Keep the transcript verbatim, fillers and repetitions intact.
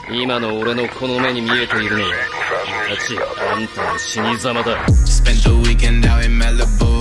今の俺のこの目に見えているのはイタチ、あんたの死に様だ。 Spent the weekend out in Malibu